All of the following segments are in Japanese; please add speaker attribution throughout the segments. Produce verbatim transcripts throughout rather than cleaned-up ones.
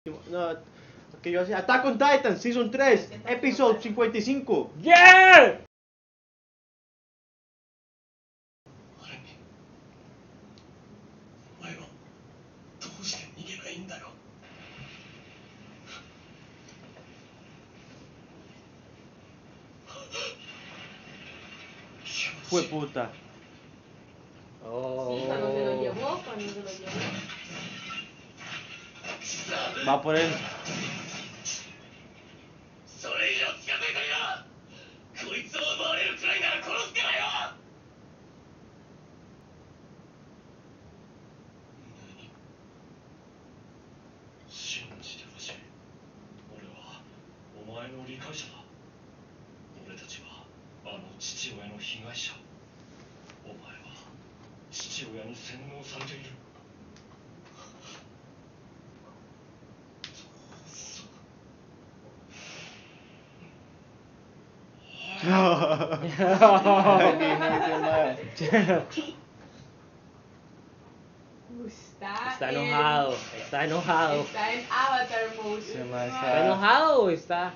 Speaker 1: No, que yo hacía Attack on Titan Season tres, Episode cincuenta y cinco.
Speaker 2: ¡Yeah!
Speaker 1: Fue puta.
Speaker 2: Oh.
Speaker 3: Sí, cuando se lo llevó, cuando se lo llevó.
Speaker 1: Va por él.
Speaker 3: Está,
Speaker 2: Está
Speaker 3: en-
Speaker 2: enojado, está enojado.
Speaker 3: Está en Avatar mode.
Speaker 1: Se me
Speaker 2: ¿Está
Speaker 1: hace-
Speaker 2: enojado o está?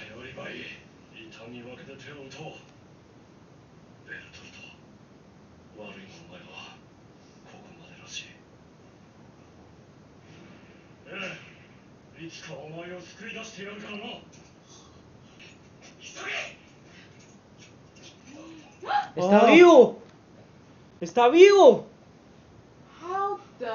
Speaker 2: ¡Está
Speaker 1: Oh.
Speaker 2: vivo! ¡Está vivo!
Speaker 3: How the...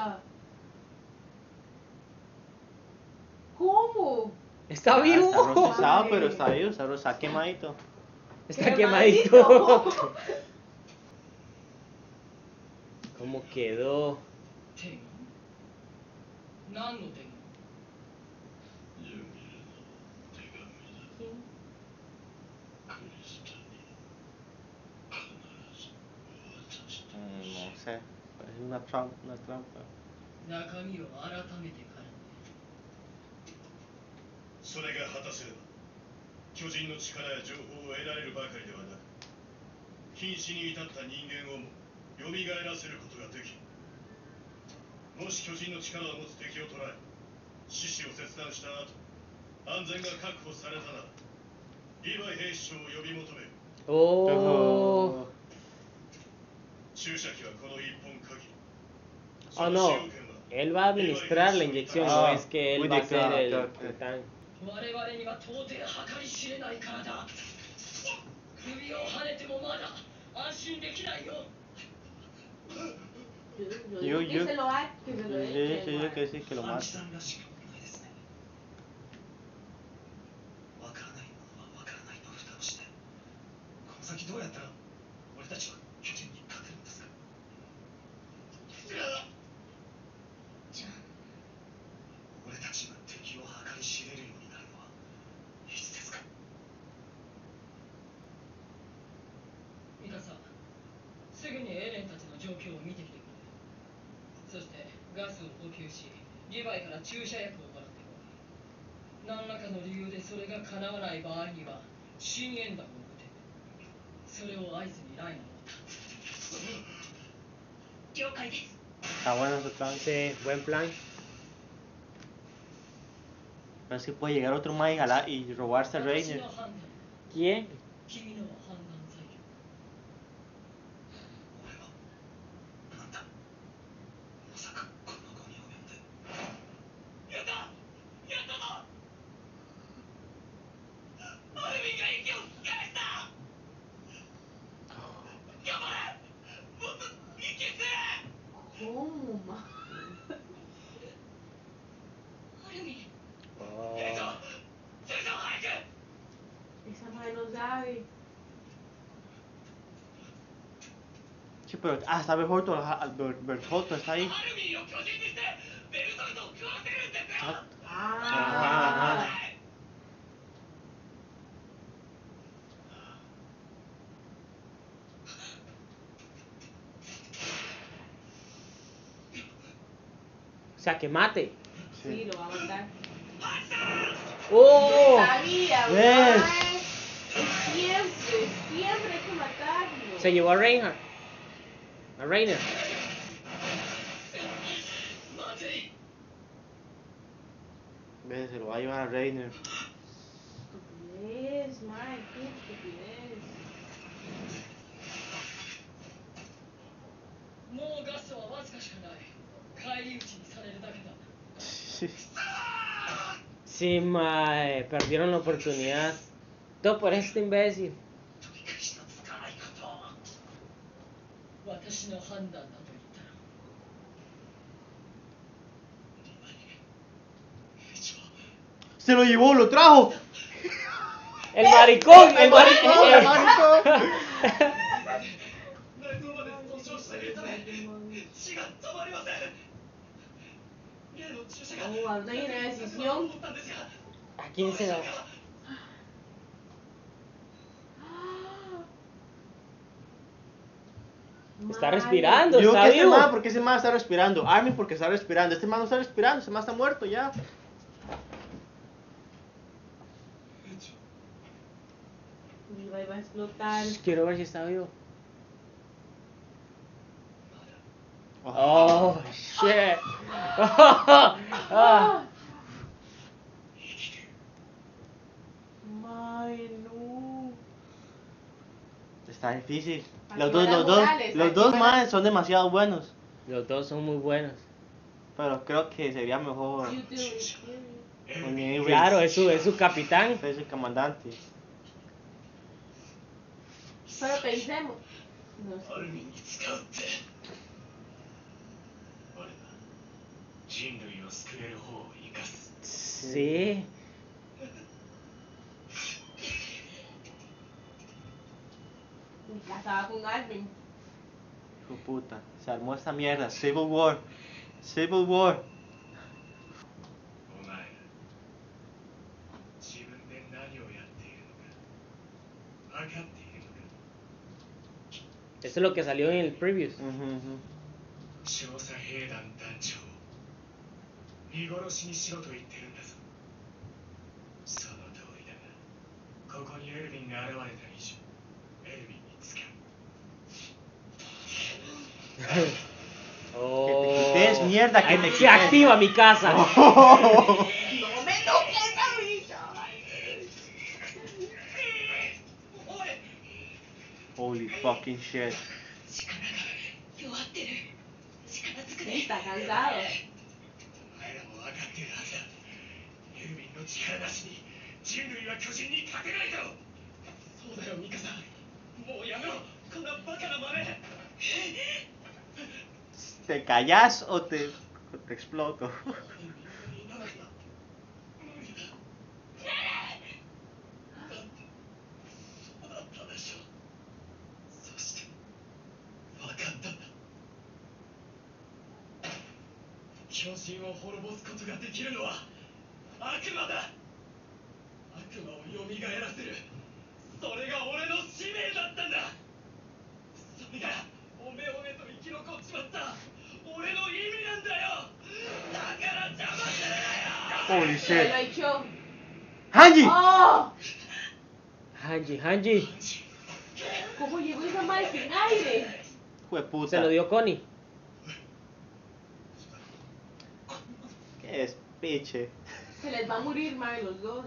Speaker 3: ¿Cómo?
Speaker 2: ¡Está
Speaker 1: Ah,
Speaker 2: vivo!
Speaker 1: Está rostizado, pero está vivo, está, ro- está quemadito.
Speaker 2: Está
Speaker 3: Quemadito.
Speaker 2: quemadito. ¿Cómo quedó?
Speaker 4: 何の手紙
Speaker 1: Mm, no sé, parece una trampa, una trampa.
Speaker 4: 中身を改めてからね
Speaker 5: それが果たせれば巨人の力や情報を得られるばかりではなく瀕死に至った人間をも蘇らせることができる。もし巨人の力を持つ敵を捕らえ四肢を切断した後安全が確保されたならリヴァイ兵士長を呼び求める。
Speaker 2: ¡Oh!
Speaker 5: 注射器はこの一本限り。
Speaker 2: Oh no, él va a administrar la inyección, no es que él va a hacer el, el tanque.
Speaker 4: 我々には到底計り知れないからだ首をはねてもまだ安心できないよ
Speaker 3: Yo, yo
Speaker 1: Yo-
Speaker 3: digo
Speaker 1: yo-
Speaker 3: que se lo ha, que se lo
Speaker 1: Yo
Speaker 3: eche,
Speaker 1: dije
Speaker 3: man.
Speaker 1: que sí, que lo
Speaker 4: アンチ
Speaker 1: mata.
Speaker 4: さんらしくないですねわからないものはわからないと蓋をしてこの先どうやったら俺たちは巨人に勝てるんですかじゃあ俺たちが敵を計り知れるようになるのはいつですかミカさんすぐにエレンたちの状況を見てきてくれそしてガスを補給しリヴァイから注射薬をもらってこい何らかの理由でそれが叶わない場合には深淵弾を撃てそれを合図にライナーを了解です
Speaker 1: Está bueno su plan.
Speaker 2: Sí, buen plan.
Speaker 1: Parece que puede llegar otro más y jalar y robarse a
Speaker 4: 私
Speaker 1: Reiner.
Speaker 4: の判断
Speaker 2: ¿Quién?
Speaker 4: 君の判断材料俺はなんだまさかこの後に及んでやったやったぞアルミンが息を吹き返した頑張れもっと息吸え
Speaker 3: ¿Cómo, man?
Speaker 4: アルミン
Speaker 2: Oh.
Speaker 4: 隊長隊長早く
Speaker 3: Esa madre no sabe.
Speaker 1: Sí, pero ah, está Bertholdt, Bertholdt está ahí.
Speaker 4: アルミンを巨人にしてベルトルトを食わせるんですよ
Speaker 3: Ah.
Speaker 2: O sea, que mate.
Speaker 3: Sí, lo va a matar.
Speaker 2: ¡Oh!
Speaker 3: Sabía,
Speaker 1: ¿Ves?
Speaker 3: man. Siempre, siempre hay que matarlo.
Speaker 2: Se llevó a Reinhardt. A Reiner.
Speaker 4: まずい
Speaker 1: Ve, se lo va a llevar a Reiner.
Speaker 3: Estupidez, mae, qué estupidez.
Speaker 4: もうガスはわずかしかない。返り討ちにされるだけだ。
Speaker 2: Sí, mae, perdieron la oportunidad. Todo por este imbécil.
Speaker 4: 私の判断だと言ったら。
Speaker 1: Se lo llevó, lo trajo.
Speaker 2: El maricón, el maricón.
Speaker 1: El maricón.
Speaker 5: 内臓まで損傷しているため血が止まりません。例の注射が
Speaker 3: Oh, ahora hay una decisión.
Speaker 5: 取ったんですが
Speaker 2: ¿A quién se da? Está
Speaker 3: Mae,
Speaker 2: respirando,
Speaker 1: Digo
Speaker 2: está
Speaker 1: que este
Speaker 2: vivo.
Speaker 1: man, porque ese man está respirando. Armin porque está respirando. Este man no está respirando, ese man está muerto ya.
Speaker 3: Levi va a explotar.
Speaker 2: Quiero ver si está vivo.
Speaker 5: まだ
Speaker 2: Oh, shit. Ah.
Speaker 3: Mae, no.
Speaker 1: Está difícil.
Speaker 3: Aquí
Speaker 1: Los dos,
Speaker 3: van
Speaker 1: los dos,
Speaker 3: Morales,
Speaker 1: los
Speaker 3: aquí
Speaker 1: dos
Speaker 3: van-
Speaker 1: man son demasiado buenos.
Speaker 2: Los dos son muy buenos.
Speaker 1: Pero creo que sería mejor.
Speaker 3: YouTube.
Speaker 1: con Avery.
Speaker 2: Claro, es su, es su capitán.
Speaker 1: Es el comandante.
Speaker 3: Pero pensemos. No sé.
Speaker 5: アルミンに使うって我は人類を救える方を生かす
Speaker 2: Sí.
Speaker 3: Me casaba con Armin.
Speaker 1: Hijo de puta. Se armó esta mierda. Civil War. Civil War.
Speaker 5: お前ら自分で何をやっているのか分かっているのか
Speaker 2: Eso es lo que salió en el previous.
Speaker 1: Ujú, ujú.
Speaker 5: 調査兵団団長見殺しにしろと言ってるんだぞその通りだがここにエルヴィンが現れた以上エルヴィンに使う
Speaker 2: Oh.
Speaker 1: Que te quites, mierda, que te
Speaker 2: Se
Speaker 1: quites.
Speaker 2: activa mi casa.
Speaker 3: ¡No me toques esa bicha!
Speaker 1: Holy fucking shit.
Speaker 4: 弱ってる。力ずくで。
Speaker 3: Está cansado.
Speaker 5: お前らも分かってるはずだエルヴィンの力なしに人類は巨人に勝てないだろうそうだよミカさんもうやめろこんなバカな真似
Speaker 1: ¿Te callas o te, o te exploto?
Speaker 5: そうだったでしょそして分かったんだ巨人を滅ぼすことができるのは悪魔だ悪魔を蘇らせるそれが俺の使命だったんだそれがおめおめと生き残っちまった俺の意味なんだよだから邪魔するなよ
Speaker 1: Holy
Speaker 3: Se lo
Speaker 1: shit.
Speaker 3: he hecho.
Speaker 1: ¡Hanji!
Speaker 3: ¡Oh!
Speaker 2: Hanji, Hanji.
Speaker 3: ¿Cómo llegó esa madre sin aire?
Speaker 1: Hijo de puta.
Speaker 2: Se lo dio Connie.
Speaker 1: Qué despiche.
Speaker 3: Se les va a morir, madre, los dos.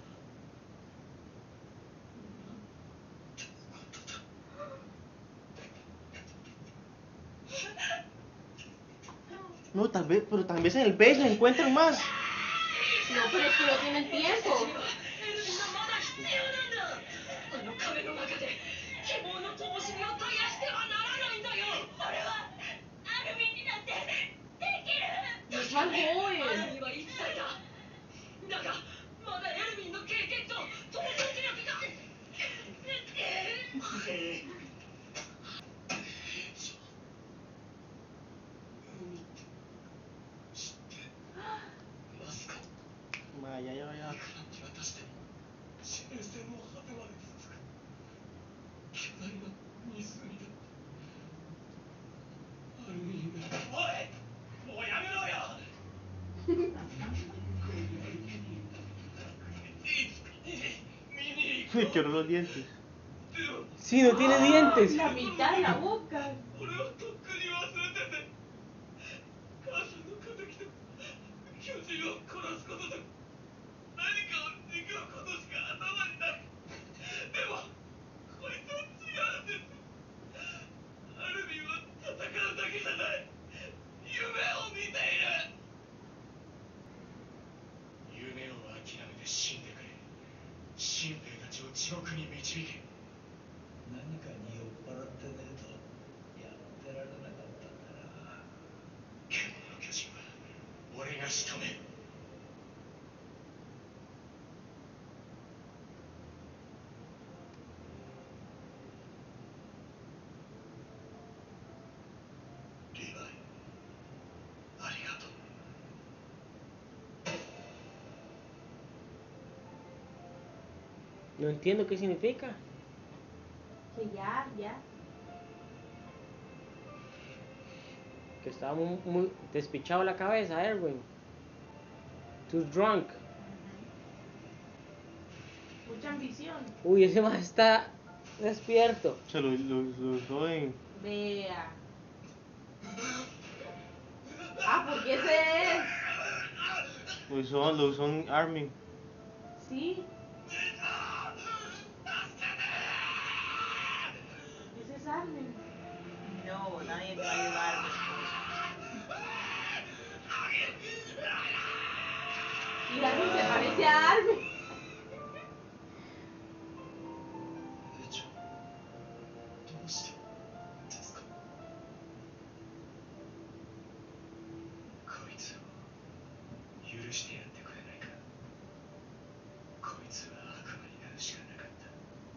Speaker 1: No, tal vez, pero tal vez en el base le encuentran más.
Speaker 3: No, pero es que no tienen tiempo.
Speaker 4: エルヴィンがまだ必要なんだあの壁の中で希望の灯火を絶やしてはならないんだよ俺はアルミンになってできる
Speaker 3: No es más
Speaker 4: アル
Speaker 3: joven.
Speaker 4: ミはいっさいだだがまだエルヴィンの経験と統率力が
Speaker 1: Ma, ya, ya, ya.
Speaker 5: 渡して地平線の果てまで続く巨大な湖だアルミンがおいもうやめろよ見に行こ
Speaker 1: Me
Speaker 5: う
Speaker 1: quebró los dientes.
Speaker 2: Sí, no tiene dientes.
Speaker 3: La mitad de la boca.
Speaker 5: 俺はとっくに忘れてて母さんの敵と巨人を殺すことだ新兵たちを地獄に導け。
Speaker 6: 何かに酔っ払ってねえとやってられなかったんだな。
Speaker 5: 獣の巨人は俺が仕留める。リヴァイ、ありがとう。
Speaker 2: No entiendo qué significa.
Speaker 3: Que ya, ya.
Speaker 2: Que estaba muy, muy despichado la cabeza, Erwin. Too drunk.
Speaker 3: Mucha ambición.
Speaker 2: Uy, ese más está despierto.
Speaker 1: Se lo, lo, lo usó en...
Speaker 3: Vea. Ah, porque ese es.
Speaker 1: Lo usó, lo usó en Army.
Speaker 3: Sí. Ese es Armin.
Speaker 7: No, nadie te va a ayudar.
Speaker 3: Y Armin se parece a Armin.
Speaker 5: 部長、どうしてですか。こいつを許してやってくれないか。こいつは悪魔になるしかなかった。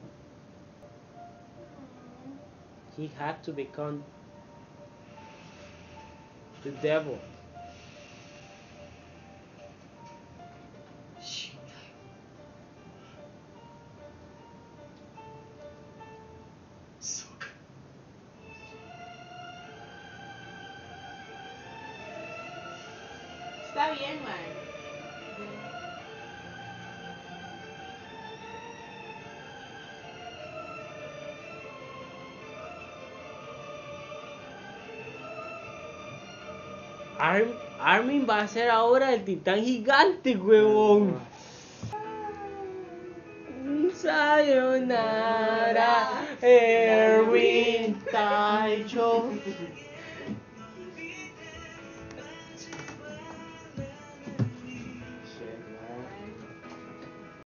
Speaker 2: He had to become the devil.
Speaker 5: 死んだよ。そうか。
Speaker 3: Está bien, man.
Speaker 2: Arm- Armin va a ser ahora el titán gigante, huevón. Sayonara, Erwin Taicho.